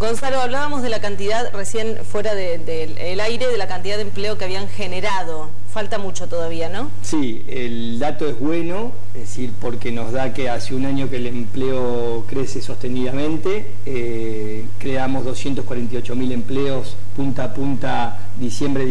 Gonzalo, hablábamos de la cantidad, recién fuera del aire, de la cantidad de empleo que habían generado. Falta mucho todavía, ¿no? Sí, el dato es bueno, es decir, porque nos da que hace un año que el empleo crece sostenidamente. Creamos 248.000 empleos punta a punta diciembre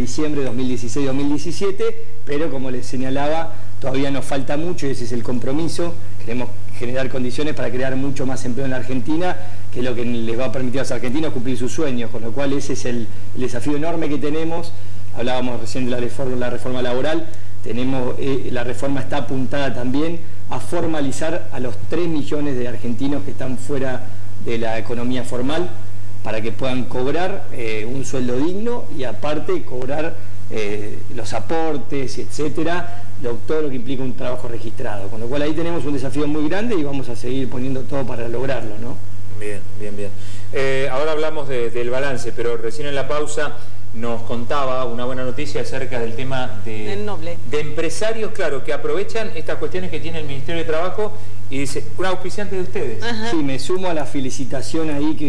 2016-2017, pero como les señalaba, todavía nos falta mucho y ese es el compromiso. Queremos generar condiciones para crear mucho más empleo en la Argentina, que es lo que les va a permitir a los argentinos cumplir sus sueños, con lo cual ese es el desafío enorme que tenemos. Hablábamos recién de la reforma laboral. La reforma está apuntada también a formalizar a los 3 millones de argentinos que están fuera de la economía formal, para que puedan cobrar un sueldo digno y aparte cobrar los aportes, etcétera, todo lo que implica un trabajo registrado. Con lo cual ahí tenemos un desafío muy grande y vamos a seguir poniendo todo para lograrlo, ¿no? Bien, bien, bien. Ahora hablamos del balance, pero recién en la pausa nos contaba una buena noticia acerca del tema de empresarios, claro, que aprovechan estas cuestiones que tiene el Ministerio de Trabajo y dice, un auspiciante de ustedes. Ajá. Sí, me sumo a la felicitación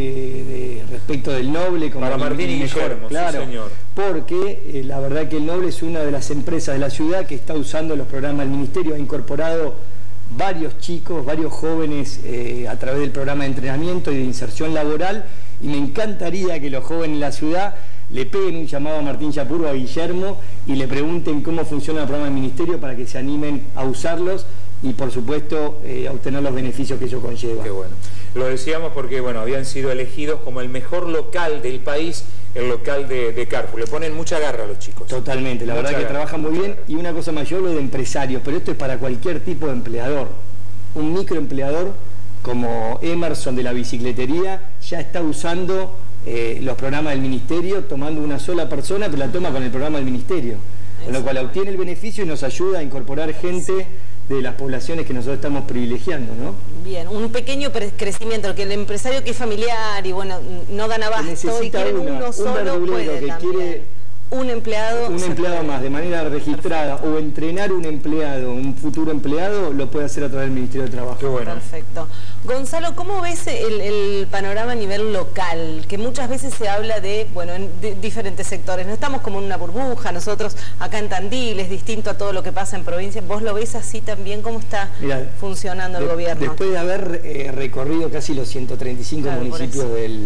ahí respecto del Noble. Como para Martín y Guillermo, claro, sí, señor. Porque la verdad que el Noble es una de las empresas de la ciudad que está usando los programas del Ministerio, ha incorporado varios chicos, varios jóvenes a través del programa de entrenamiento y de inserción laboral, y me encantaría que los jóvenes de la ciudad le peguen un llamado a Martín Yapur o a Guillermo y le pregunten cómo funciona el programa del Ministerio para que se animen a usarlos y, por supuesto, a obtener los beneficios que ello conlleva. Qué bueno. Lo decíamos porque, bueno, habían sido elegidos como el mejor local del país, el local de Carrefour. Le ponen mucha garra a los chicos. Totalmente, la verdad que trabajan muy bien. Y una cosa más, yo hablo de empresarios, pero esto es para cualquier tipo de empleador. Un microempleador como Emerson de la bicicletería ya está usando los programas del Ministerio, tomando una sola persona, pero la toma con el programa del Ministerio. Con lo cual obtiene el beneficio y nos ayuda a incorporar gente de las poblaciones que nosotros estamos privilegiando, ¿no? Bien, un pequeño crecimiento, que el empresario que es familiar y bueno, no dan abasto y quiere uno solo, puede que también. Quiere un empleado más de manera registrada. Perfecto. O entrenar un empleado, un futuro empleado, lo puede hacer a través del Ministerio de Trabajo. Qué bueno. Perfecto. Gonzalo, ¿cómo ves el panorama a nivel local? Que muchas veces se habla de diferentes sectores. No estamos como en una burbuja, nosotros acá en Tandil, es distinto a todo lo que pasa en provincia. ¿Vos lo ves así también? ¿Cómo está funcionando el gobierno? Después de haber recorrido casi los 135 municipios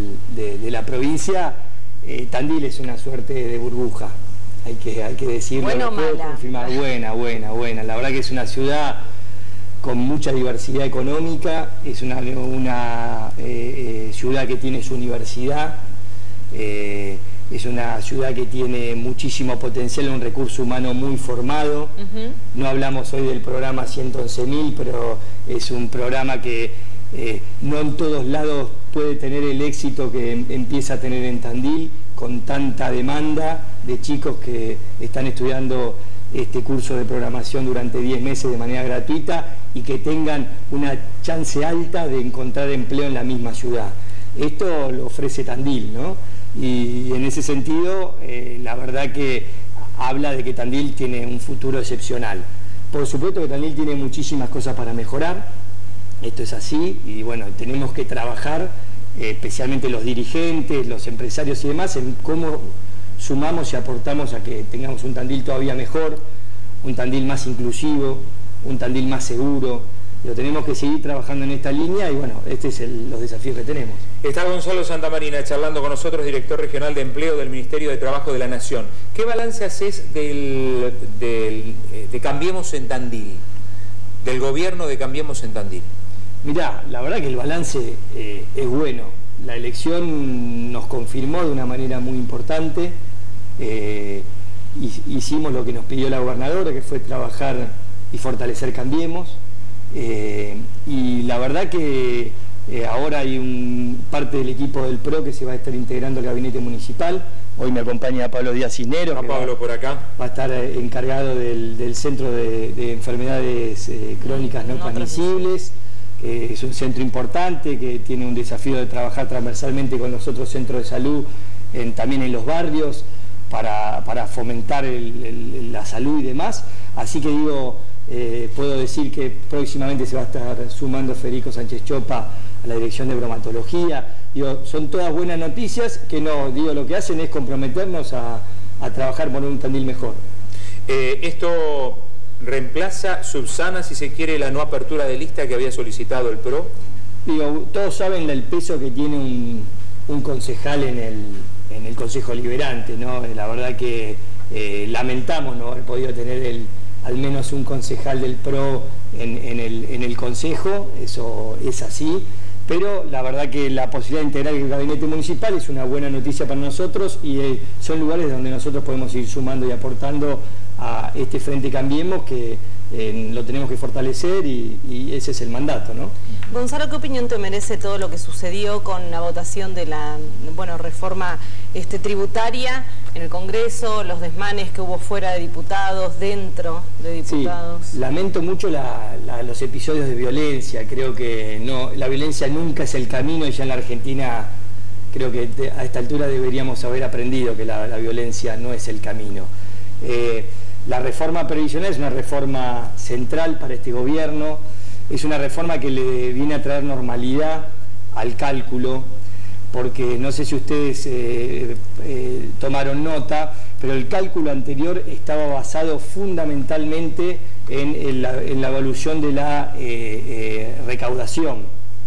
de la provincia, Tandil es una suerte de burbuja, hay que decirlo. ¿Buena o mala? Confirmar. Buena. La verdad que es una ciudad con mucha diversidad económica, es una ciudad que tiene su universidad, es una ciudad que tiene muchísimo potencial, un recurso humano muy formado. No hablamos hoy del programa 111.000, pero es un programa que no en todos lados puede tener el éxito que empieza a tener en Tandil, con tanta demanda de chicos que están estudiando este curso de programación durante 10 meses de manera gratuita y que tengan una chance alta de encontrar empleo en la misma ciudad. Esto lo ofrece Tandil, ¿no? Y en ese sentido, la verdad que habla de que Tandil tiene un futuro excepcional. Por supuesto que Tandil tiene muchísimas cosas para mejorar, esto es así, y bueno, tenemos que trabajar, especialmente los dirigentes, los empresarios y demás, en cómo sumamos y aportamos a que tengamos un Tandil todavía mejor, un Tandil más inclusivo, un Tandil más seguro. Lo tenemos que seguir trabajando en esta línea y bueno, este es los desafíos que tenemos. Está Gonzalo Santamarina charlando con nosotros, director regional de empleo del Ministerio de Trabajo de la Nación. ¿Qué balance haces de Cambiemos en Tandil, del gobierno de Cambiemos en Tandil? Mirá, la verdad que el balance es bueno. La elección nos confirmó de una manera muy importante. Hicimos lo que nos pidió la gobernadora, que fue trabajar y fortalecer Cambiemos. Y la verdad que ahora hay parte del equipo del PRO que se va a estar integrando al gabinete municipal. Hoy me acompaña Pablo Díaz Cisneros. Pablo por acá. Va a estar encargado del Centro de Enfermedades Crónicas No Transmisibles. Es un centro importante que tiene un desafío de trabajar transversalmente con los otros centros de salud, también en los barrios, para fomentar la salud y demás. Así que puedo decir que próximamente se va a estar sumando Federico Sánchez Chopa a la dirección de bromatología. Digo, son todas buenas noticias que no, digo, lo que hacen es comprometernos a trabajar por un Tandil mejor. Esto reemplaza, subsana, si se quiere, la no apertura de lista que había solicitado el PRO. Digo, todos saben el peso que tiene un concejal en el Consejo Liberante, ¿no? La verdad que lamentamos no haber podido tener al menos un concejal del PRO en el Consejo, eso es así, pero la verdad que la posibilidad de integrar el gabinete municipal es una buena noticia para nosotros y son lugares donde nosotros podemos ir sumando y aportando a este Frente Cambiemos que lo tenemos que fortalecer y ese es el mandato, ¿no? Gonzalo, ¿qué opinión te merece todo lo que sucedió con la votación de la reforma tributaria en el Congreso, los desmanes que hubo fuera de diputados, dentro de diputados? Sí, lamento mucho los episodios de violencia, creo que la violencia nunca es el camino y ya en la Argentina creo que a esta altura deberíamos haber aprendido que la violencia no es el camino. La reforma previsional es una reforma central para este gobierno, es una reforma que le viene a traer normalidad al cálculo, porque no sé si ustedes tomaron nota, pero el cálculo anterior estaba basado fundamentalmente en la evolución de la recaudación.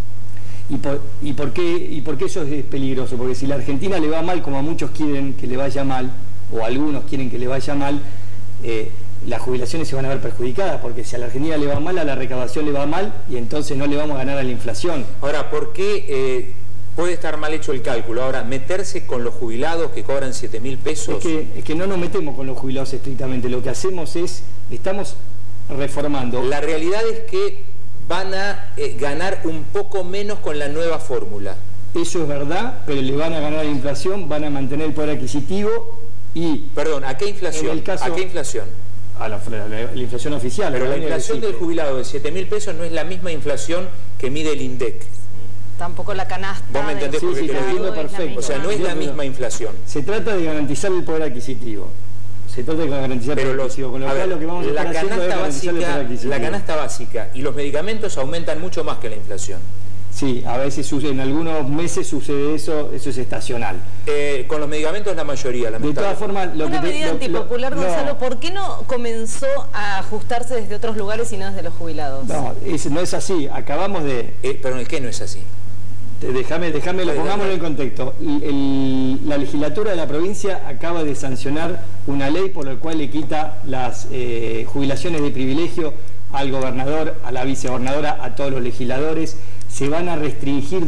¿Y por qué eso es peligroso? Porque si la Argentina le va mal, como a muchos quieren que le vaya mal, o algunos quieren que le vaya mal, las jubilaciones se van a ver perjudicadas, porque si a la Argentina le va mal, a la recaudación le va mal y entonces no le vamos a ganar a la inflación. Ahora, ¿por qué puede estar mal hecho el cálculo? Ahora, meterse con los jubilados que cobran 7.000 pesos... Es que no nos metemos con los jubilados estrictamente, lo que hacemos es, estamos reformando. La realidad es que van a ganar un poco menos con la nueva fórmula. Eso es verdad, pero le van a ganar a la inflación, van a mantener el poder adquisitivo y... Perdón, ¿a qué inflación? ¿A qué inflación? A la inflación oficial. Pero la inflación del jubilado de 7.000 pesos no es la misma inflación que mide el INDEC. Tampoco la canasta. ¿Vos me entendés? Sí, te entiendo perfecto. O sea, no es la misma inflación. Se trata de garantizar el poder adquisitivo. Se trata de garantizar el poder adquisitivo. Con lo cual lo que vamos a estar haciendo es garantizar el poder adquisitivo. La canasta básica y los medicamentos aumentan mucho más que la inflación. Sí, a veces sucede, en algunos meses sucede eso es estacional. Con los medicamentos la mayoría, lamentablemente. De todas formas, una medida antipopular, Gonzalo, ¿por qué no comenzó a ajustarse desde otros lugares y no desde los jubilados? No es así, acabamos de... ¿Pero en qué no es así? Pongámoslo en contexto. La legislatura de la provincia acaba de sancionar una ley por la cual le quita las jubilaciones de privilegio al gobernador, a la vicegobernadora, a todos los legisladores. Se van a restringir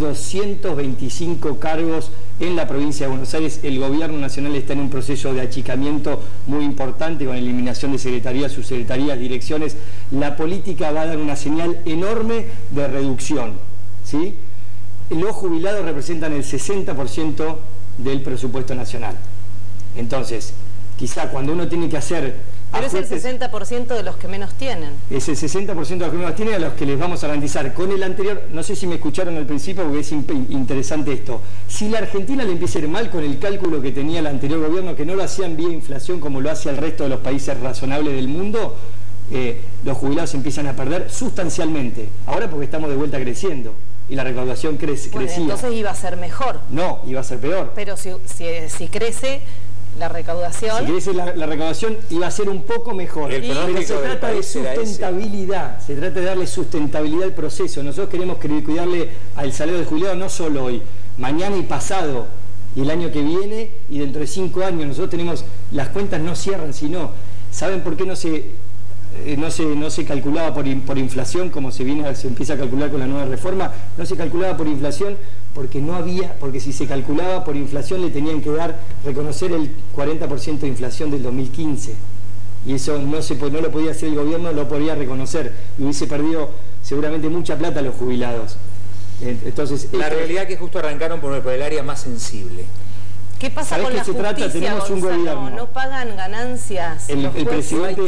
225 cargos en la provincia de Buenos Aires. El gobierno nacional está en un proceso de achicamiento muy importante con eliminación de secretarías, subsecretarías, direcciones. La política va a dar una señal enorme de reducción, ¿sí? Los jubilados representan el 60% del presupuesto nacional. Entonces, quizá cuando uno tiene que hacer... Pero ajustes, es el 60% de los que menos tienen. Es el 60% de los que menos tienen, a los que les vamos a garantizar. Con el anterior, no sé si me escucharon al principio porque es interesante esto. Si la Argentina le empieza a ir mal con el cálculo que tenía el anterior gobierno, que no lo hacían vía inflación como lo hace el resto de los países razonables del mundo, los jubilados empiezan a perder sustancialmente. Ahora porque estamos de vuelta creciendo. Y la recaudación crecía. Entonces iba a ser mejor. No, iba a ser peor. Pero si crece la recaudación... Si crece la recaudación iba a ser un poco mejor. Pero se trata de sustentabilidad. Se trata de darle sustentabilidad al proceso. Nosotros queremos cuidarle al salario del jubilado no solo hoy, mañana y pasado, y el año que viene, y dentro de 5 años. Nosotros tenemos... Las cuentas no cierran, sino... ¿Saben por qué no se calculaba por inflación como se empieza a calcular con la nueva reforma? No se calculaba por inflación porque si se calculaba por inflación le tenían que reconocer el 40% de inflación del 2015 y eso no lo podía hacer el gobierno, lo podía reconocer y hubiese perdido seguramente mucha plata a los jubilados. Entonces, la realidad es que justo arrancaron por el área más sensible. ¿Qué pasa con la justicia, Tenemos un gobierno. ¿No pagan ganancias? El presidente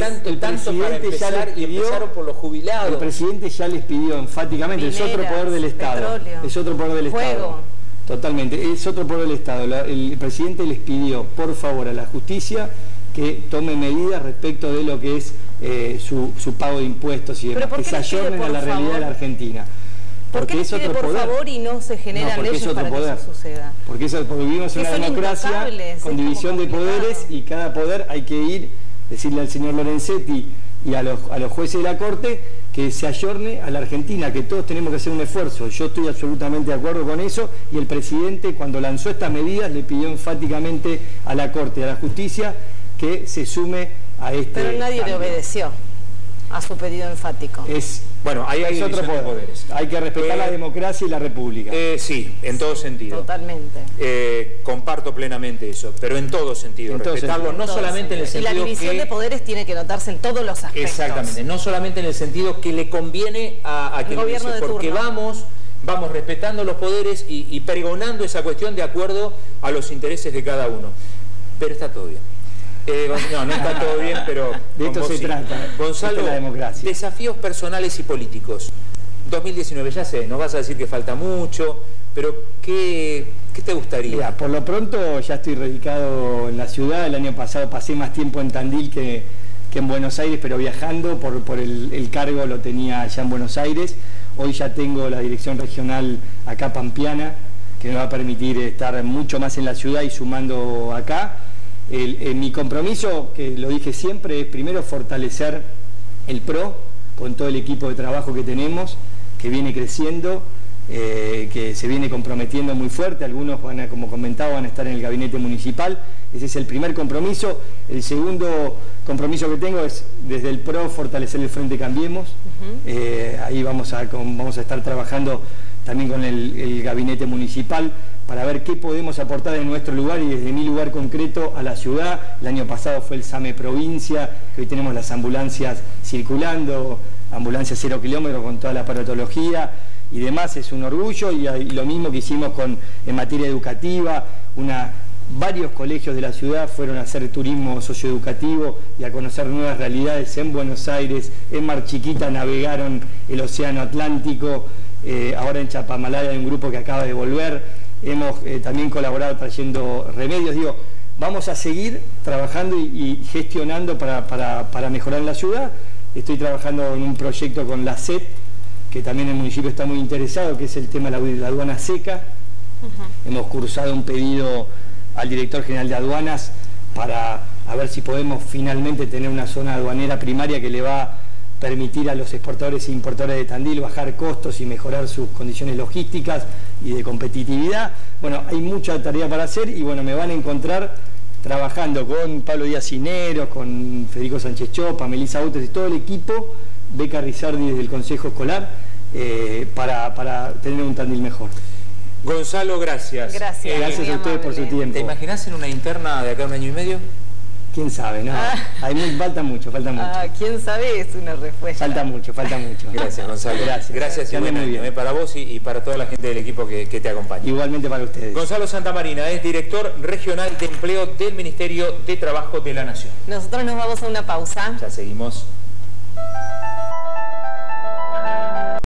empezaron por los jubilados. El presidente ya les pidió enfáticamente, es otro poder del Estado. Es otro poder del Estado. Totalmente, es otro poder del Estado. El presidente les pidió, por favor, a la justicia que tome medidas respecto de lo que es su pago de impuestos y demás, que se ayornen a la realidad de la Argentina. ¿Por qué pide por favor y no se generan leyes para que eso suceda? Porque vivimos en una democracia con división de poderes y cada poder hay que ir, decirle al señor Lorenzetti y a los jueces de la Corte que se ayorne a la Argentina, que todos tenemos que hacer un esfuerzo. Yo estoy absolutamente de acuerdo con eso y el presidente cuando lanzó estas medidas le pidió enfáticamente a la Corte y a la Justicia que se sume a este Pero nadie cambio. le obedeció a su pedido enfático. Bueno, ahí hay otro poder. Poderes. Hay que respetar la democracia y la república. Sí, en todo sentido. Totalmente. Comparto plenamente eso, pero en todo sentido. Respetarlo no solamente en el sentido que... Y la división de poderes tiene que notarse en todos los aspectos. Exactamente, no solamente en el sentido que le conviene a quien lo dice, porque vamos respetando los poderes y pregonando esa cuestión de acuerdo a los intereses de cada uno. Pero está todo bien. No está todo bien, pero... De esto se trata. Gonzalo, la democracia. Desafíos personales y políticos. 2019, ya sé, nos vas a decir que falta mucho, pero ¿qué te gustaría? Mira, por lo pronto ya estoy radicado en la ciudad. El año pasado pasé más tiempo en Tandil que en Buenos Aires, pero viajando por el cargo lo tenía allá en Buenos Aires. Hoy ya tengo la dirección regional acá pampeana, que me va a permitir estar mucho más en la ciudad y sumando acá. Mi compromiso, que lo dije siempre, es primero fortalecer el PRO con todo el equipo de trabajo que tenemos, que viene creciendo, que se viene comprometiendo muy fuerte. Algunos como comentaba, van a estar en el gabinete municipal. Ese es el primer compromiso. El segundo compromiso que tengo es desde el PRO fortalecer el Frente Cambiemos. Ahí vamos a estar trabajando también con el gabinete municipal para ver qué podemos aportar en nuestro lugar y desde mi lugar concreto a la ciudad. El año pasado fue el SAME Provincia, que hoy tenemos las ambulancias circulando, ambulancias 0 kilómetros con toda la aparatología y demás, es un orgullo. Y lo mismo que hicimos en materia educativa, varios colegios de la ciudad fueron a hacer turismo socioeducativo y a conocer nuevas realidades en Buenos Aires, en Mar Chiquita navegaron el Océano Atlántico, ahora en Chapamalaya hay un grupo que acaba de volver. Hemos también colaborado trayendo remedios. Vamos a seguir trabajando y gestionando para mejorar la ciudad. Estoy trabajando en un proyecto con la SET, que también el municipio está muy interesado, que es el tema de la aduana seca. Hemos cursado un pedido al director general de aduanas para ver si podemos finalmente tener una zona aduanera primaria que le va a permitir a los exportadores e importadores de Tandil bajar costos y mejorar sus condiciones logísticas y de competitividad. Bueno, hay mucha tarea para hacer y bueno, me van a encontrar trabajando con Pablo Díaz Cineros, con Federico Sánchez Chopa, Melissa Autes y todo el equipo, Beca Rizardi desde el Consejo Escolar, para tener un Tandil mejor. Gonzalo, gracias. Gracias. Gracias a ustedes por su tiempo. ¿Te imaginás en una interna de acá a un año y medio? ¿Quién sabe? No, falta mucho. ¿Quién sabe? Es una respuesta. Falta mucho. Gracias, Gonzalo. Gracias y buen año para vos y para toda la gente del equipo que te acompaña. Igualmente para ustedes. Gonzalo Santamarina es director regional de empleo del Ministerio de Trabajo de la Nación. Nosotros nos vamos a una pausa. Ya seguimos.